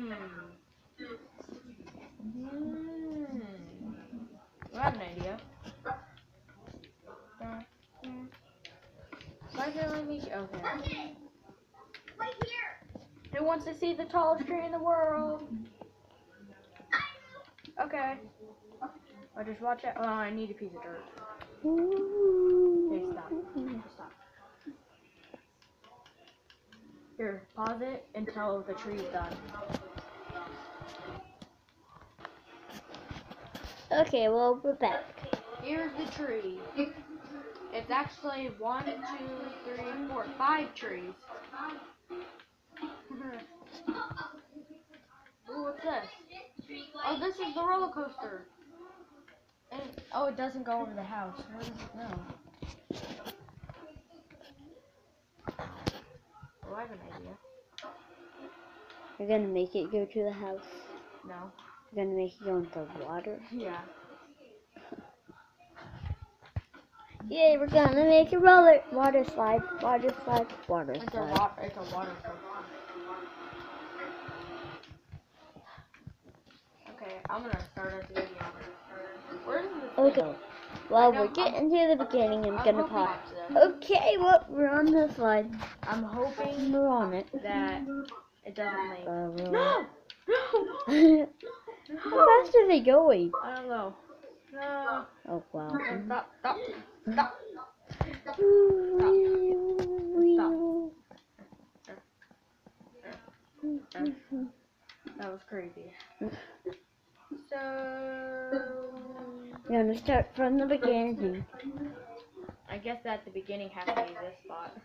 [SPEAKER 1] I have an idea. Why did it let me? Okay. Who wants to see the tallest tree in the world? Okay. I just watch it. Oh, I need a piece of dirt. Okay, stop. Here, pause it until the tree's done.
[SPEAKER 2] Okay, well, we're back.
[SPEAKER 1] Here's the tree. It's actually 1, 2, 3, 4, 5 trees. Ooh, what's this? Oh, this is the roller coaster. And, oh, it doesn't go over the house. Where does it go? Oh, I have an idea.
[SPEAKER 2] You're gonna make it go to the house.
[SPEAKER 1] No.
[SPEAKER 2] You're gonna make it go into water.
[SPEAKER 1] Yeah.
[SPEAKER 2] Yay, we're gonna make a water slide, water slide, water
[SPEAKER 1] It's a
[SPEAKER 2] slide.
[SPEAKER 1] It's a water coaster. Okay, I'm gonna start at the beginning. Where's the
[SPEAKER 2] Okay, well,
[SPEAKER 1] I know,
[SPEAKER 2] we're getting to the beginning. I'm gonna
[SPEAKER 1] hoping
[SPEAKER 2] pause.
[SPEAKER 1] it's this.
[SPEAKER 2] Okay, well, we're on the slide.
[SPEAKER 1] I'm hoping
[SPEAKER 2] We're on it.
[SPEAKER 1] that it doesn't leak.
[SPEAKER 2] No!
[SPEAKER 1] No!
[SPEAKER 2] How fast are they going?
[SPEAKER 1] I don't know. No.
[SPEAKER 2] Oh, wow.
[SPEAKER 1] Stop. Stop. That was crazy. So
[SPEAKER 2] We're gonna start from the beginning.
[SPEAKER 1] I guess at the beginning has to be this spot.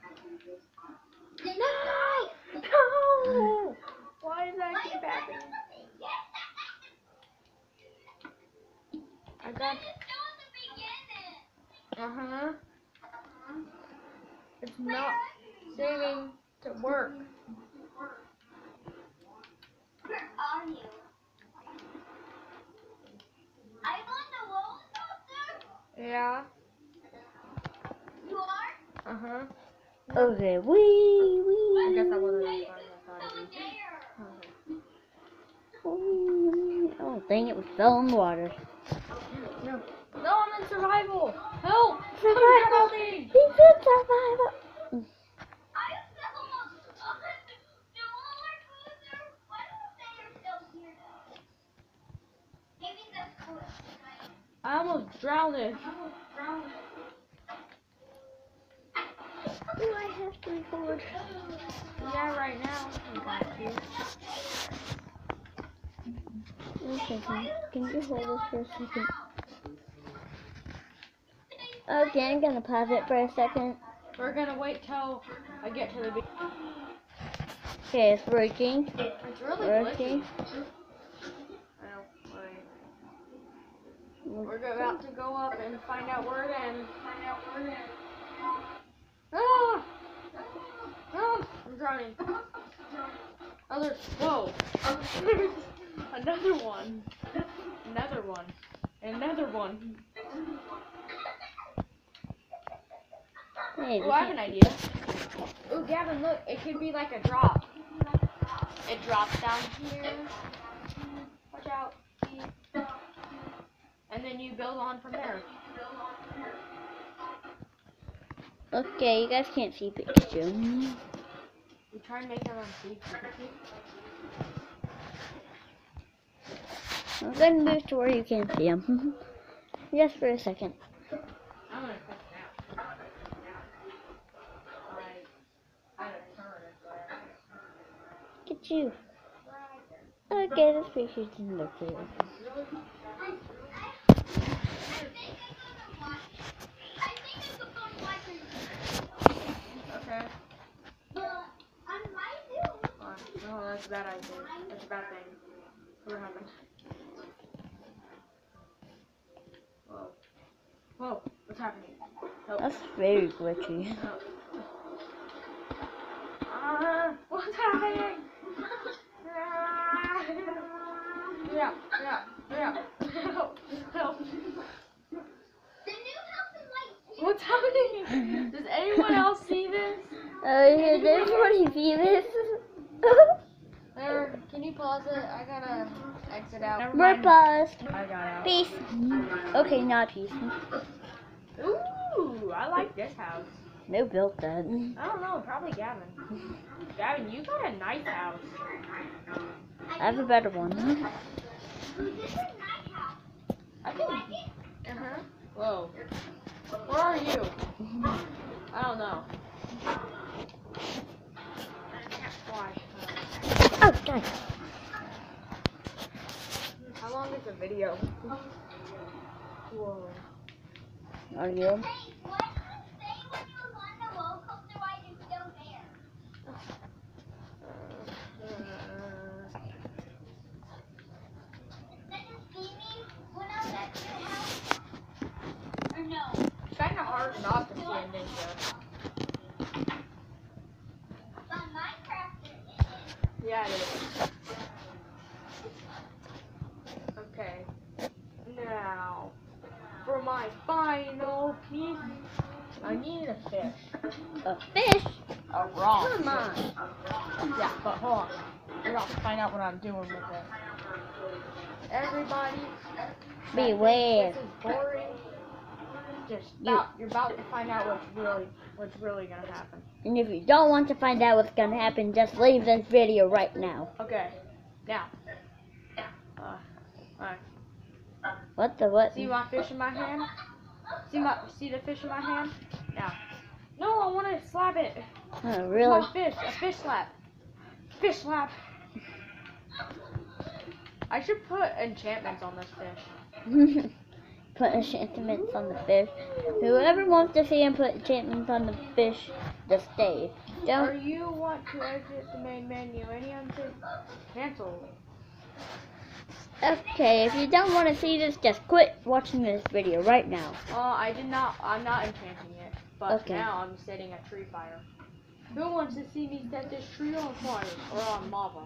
[SPEAKER 1] No! Why does that keep happening? I got. It's not saving to work.
[SPEAKER 4] Where are you? I'm on the roller coaster?
[SPEAKER 1] Yeah.
[SPEAKER 4] You are?
[SPEAKER 2] Okay,
[SPEAKER 1] I guess that wasn't as fun as I thought it'd be.
[SPEAKER 2] Oh, dang it, we fell in the water.
[SPEAKER 1] No, I'm in survival. Help!
[SPEAKER 2] Survival!
[SPEAKER 1] I'm drowning.
[SPEAKER 2] He's in survival!
[SPEAKER 4] I fell on the roller coaster. Why don't they are still here though? Maybe that's cool.
[SPEAKER 1] I almost drowned.
[SPEAKER 2] Do I have to record?
[SPEAKER 1] Yeah, right now. I got you.
[SPEAKER 2] Okay, can you hold this for a second? Okay, I'm gonna pause it for a second.
[SPEAKER 1] We're gonna wait till I get to the beach.
[SPEAKER 2] Okay, it's working.
[SPEAKER 1] It's really
[SPEAKER 2] Working.
[SPEAKER 1] glitchy. I know. Wait. We're about to go up and find out where it ends. Ah! Ah! I'm drowning. Oh, whoa. Another one.
[SPEAKER 2] Hey,
[SPEAKER 1] Oh, I have an idea. Oh, Gavin, look. It could be like a drop. it drops down here. Watch out. And then you build on from there.
[SPEAKER 2] Okay, you guys can't see Pikachu.
[SPEAKER 1] We try and make everyone see.
[SPEAKER 2] I'm gonna move to where you can see him. Just for a second.
[SPEAKER 1] I'm gonna cut it out. I had to turn it, but
[SPEAKER 2] Get you. Okay, this picture didn't look good.
[SPEAKER 1] okay.
[SPEAKER 4] I
[SPEAKER 1] No, that's a bad idea. That's a bad thing. What happened? Whoa. Whoa, what's happening? Help.
[SPEAKER 2] That's very glitchy.
[SPEAKER 1] Help. What's happening? Yeah. Help. Help. What's happening? Does anyone else see this?
[SPEAKER 2] Did everybody see this?
[SPEAKER 1] There, can you pause it? I gotta exit out. Never
[SPEAKER 2] We're
[SPEAKER 1] mind.
[SPEAKER 2] paused.
[SPEAKER 1] I got out.
[SPEAKER 2] Peace. Okay, not peace.
[SPEAKER 1] Ooh, I like this house.
[SPEAKER 2] Who built that?
[SPEAKER 1] I don't know, probably Gavin. Gavin, you got a nice house.
[SPEAKER 2] I have a better one.
[SPEAKER 1] I think. Whoa. Where are you? I don't know. I can't fly.
[SPEAKER 2] Oh, God.
[SPEAKER 1] How long is the video? Whoa.
[SPEAKER 2] Are you?
[SPEAKER 4] Hey, what did you say when you was on the roller coaster ride and still there? Did you see me when I was at your house? Or no?
[SPEAKER 1] It's kind of hard not to see a ninja.
[SPEAKER 4] On Minecraft it is.
[SPEAKER 1] Yeah, it is. Okay. Now, for my final piece, I need a fish.
[SPEAKER 2] A fish?
[SPEAKER 1] A raw fish. Come on. Yeah, but hold on. You're about to find out what I'm doing with it. Everybody,
[SPEAKER 2] Beware.
[SPEAKER 1] this is boring. You're about to find out what's really gonna happen.
[SPEAKER 2] And if you don't want to find out what's gonna happen, just leave this video right now.
[SPEAKER 1] Okay. Now. Alright.
[SPEAKER 2] What?
[SPEAKER 1] See my fish in my hand? See the fish in my hand? Now. No, I want to slap it.
[SPEAKER 2] Oh, really?
[SPEAKER 1] My fish. A fish slap. Fish slap. I should put enchantments on this fish.
[SPEAKER 2] Put enchantments on the fish. Whoever wants to see him put enchantments on the fish, just stay.
[SPEAKER 1] Or
[SPEAKER 2] Don't.
[SPEAKER 1] you want to exit the main menu? Any unsafe? Cancel.
[SPEAKER 2] Okay, if you don't want to see this, just quit watching this video right now.
[SPEAKER 1] I'm not enchanting it. But
[SPEAKER 2] Okay.
[SPEAKER 1] now I'm setting a tree fire. Who wants to see me set this tree on fire or on lava?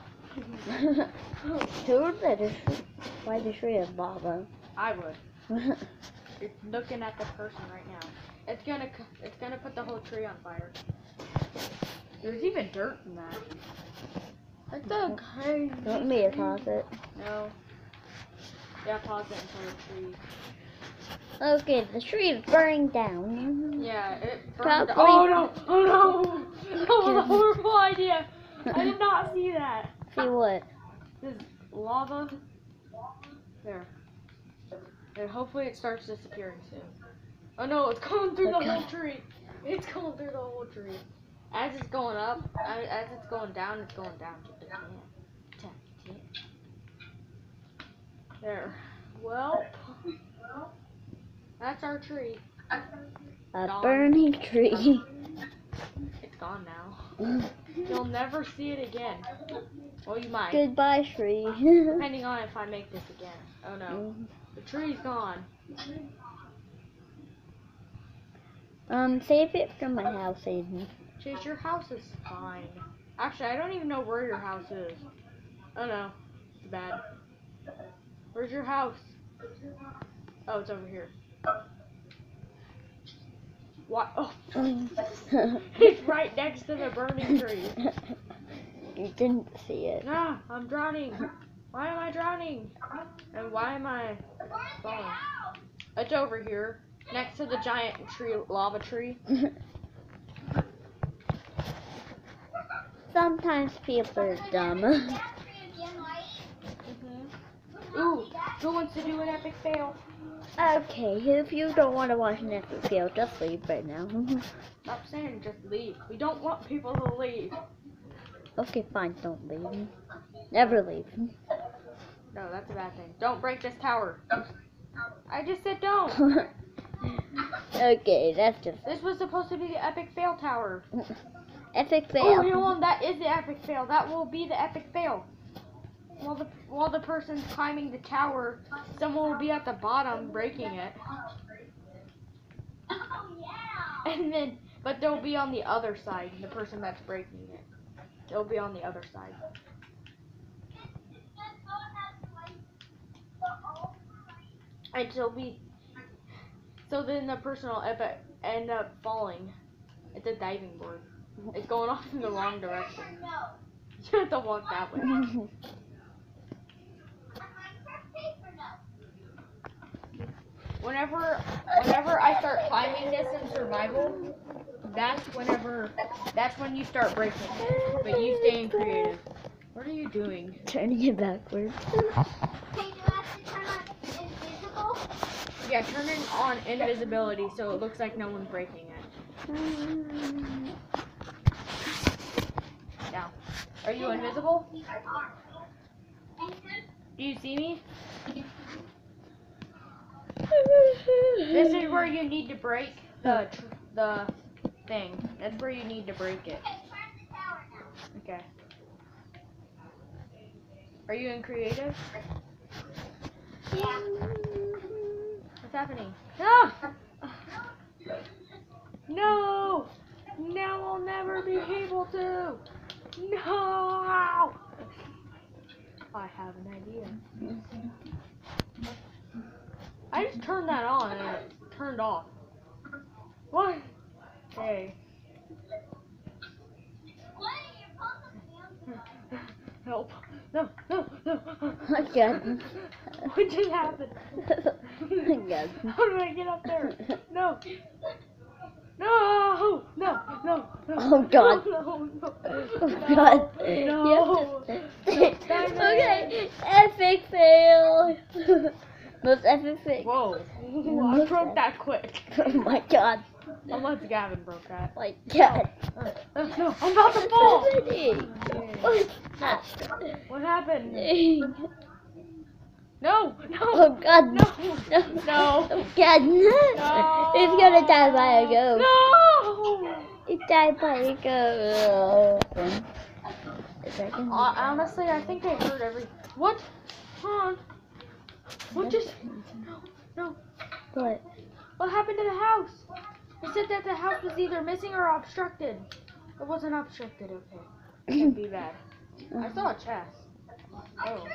[SPEAKER 2] Who would let us why the tree is lava?
[SPEAKER 1] I would. You're looking at the person right now. It's gonna put the whole tree on fire. There's even dirt in that. That's okay.
[SPEAKER 2] Want me to pause it?
[SPEAKER 1] No. Yeah, pause it until the tree.
[SPEAKER 2] Okay, the tree is burning down.
[SPEAKER 1] Yeah, it
[SPEAKER 2] Probably-
[SPEAKER 1] burned. Oh no! Oh no! That was a horrible idea. I did not see that.
[SPEAKER 2] See what?
[SPEAKER 1] This lava. There. And hopefully it starts disappearing soon. Oh no, it's going through the whole tree. It's going through the whole tree. As it's going up, as it's going down, it's going down. There. Well, that's our tree.
[SPEAKER 2] A
[SPEAKER 1] Gone.
[SPEAKER 2] burning tree.
[SPEAKER 1] It's gone now. You'll never see it again. Well, you might.
[SPEAKER 2] Goodbye, tree.
[SPEAKER 1] Depending on if I make this again. Oh no. The tree's gone.
[SPEAKER 2] Save it from my house, Aiden.
[SPEAKER 1] Chase, your house is fine. Actually, I don't even know where your house is. Oh no. It's bad. Where's your house? Oh, it's over here. What? Oh, it's right next to the burning tree.
[SPEAKER 2] You didn't see it.
[SPEAKER 1] Nah, I'm drowning. Why am I drowning? And why am I falling? It's over here, next to the giant tree, lava tree.
[SPEAKER 2] Sometimes people are dumb.
[SPEAKER 1] Ooh, who wants to do an epic fail?
[SPEAKER 2] Okay, if you don't want to watch an epic fail, just leave right now.
[SPEAKER 1] Stop saying just leave. We don't want people to leave.
[SPEAKER 2] Okay, fine, don't leave. Never leave.
[SPEAKER 1] No, that's a bad thing. Don't break this tower. I just said don't.
[SPEAKER 2] Okay, that's just
[SPEAKER 1] This was supposed to be the epic fail tower.
[SPEAKER 2] epic
[SPEAKER 1] Oh,
[SPEAKER 2] fail.
[SPEAKER 1] you know what? That is the epic fail. That will be the epic fail. While the person's climbing the tower, someone will be at the bottom breaking it. And then, but they'll be on the other side. The person that's breaking it, they'll be on the other side. And so then the person will end up falling. It's a diving board. It's going off in the wrong direction. You have to walk that way. Whenever I start climbing this in survival, that's when you start breaking it. But you stay in creative. What are you doing?
[SPEAKER 2] Turning it backwards.
[SPEAKER 1] Yeah, turn it on invisibility so it looks like no one's breaking it. Now, are you invisible? Do you see me? This is where you need to break the thing. That's where you need to break it. Okay. Are you in creative?
[SPEAKER 4] Yeah.
[SPEAKER 1] What's happening? Ah! No! Now I'll never be able to! No! I have an idea. I just turned that on and it turned off. What? Hey. Help. No, no, no.
[SPEAKER 2] Again.
[SPEAKER 1] What just happened?
[SPEAKER 2] Again.
[SPEAKER 1] How do I get up there? No. No, no, no, no.
[SPEAKER 2] Oh God.
[SPEAKER 1] No, no, no.
[SPEAKER 2] Oh God.
[SPEAKER 1] No.
[SPEAKER 2] Okay. Epic fail. Most epic fail.
[SPEAKER 1] Whoa. I broke that quick.
[SPEAKER 2] Oh my God.
[SPEAKER 1] Unless Gavin broke that.
[SPEAKER 2] My God.
[SPEAKER 1] No, I'm about to fall. What happened? No, no.
[SPEAKER 2] Oh God.
[SPEAKER 1] No.
[SPEAKER 2] No.
[SPEAKER 1] No.
[SPEAKER 2] Oh God.
[SPEAKER 1] No.
[SPEAKER 2] It's gonna die by a ghost.
[SPEAKER 1] No.
[SPEAKER 2] It died by a ghost.
[SPEAKER 1] Honestly, I think I heard every. What? Hold on. What just? No, no.
[SPEAKER 2] What?
[SPEAKER 1] What happened to the house? It said that the house was either missing or obstructed. It wasn't obstructed. Okay. Can't be bad. I saw a chest. Oh.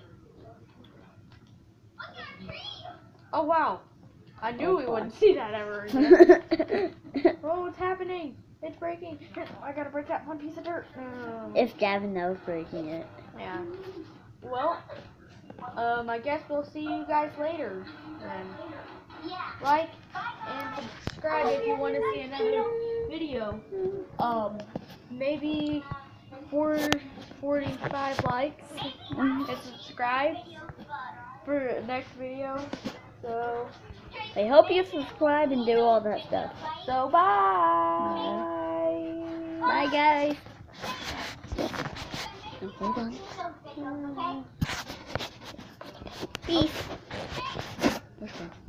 [SPEAKER 1] Oh wow. I knew we wouldn't see that ever again. Oh, what's happening? It's breaking. I gotta break that one piece of dirt.
[SPEAKER 2] If Gavin knows breaking it.
[SPEAKER 1] Yeah. Well, I guess we'll see you guys later. Then. Like and subscribe if you want to see another video. Maybe 45 likes and subscribe for the next video. So
[SPEAKER 2] I hope you subscribe and do all that stuff.
[SPEAKER 1] So bye.
[SPEAKER 2] Bye guys. Hold on. Peace. Okay.